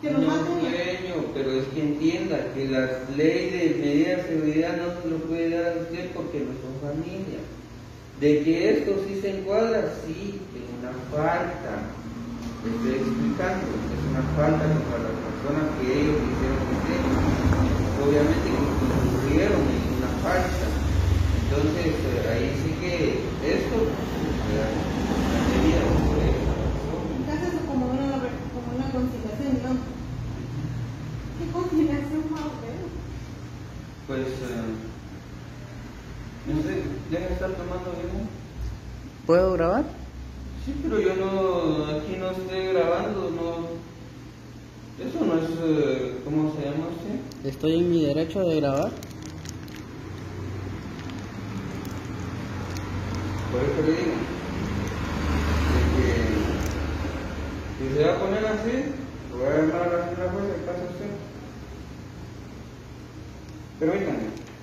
Que lo No, maten. dueño, pero es que entienda que la ley de medida de seguridad no se lo puede dar a usted porque no son familia. De que esto sí se encuadra, sí, es una falta. Estoy explicando, es una falta contra las personas que ellos hicieron hacer. Obviamente que incurrieron en una falta. Entonces, ahí sí que esto, la medida de seguridad. Entonces eso como una conciliación, ¿no? ¿Qué conciliación más o menos? Pues, no sé, ¿deja de estar tomando bien? ¿Puedo grabar? Sí, pero yo no, aquí no estoy grabando, no. Eso no es, ¿cómo se llama usted? Estoy en mi derecho de grabar. Por eso le digo, de que si se va a poner así, lo voy a llamar a la señora jueza y pasa usted. Permítame.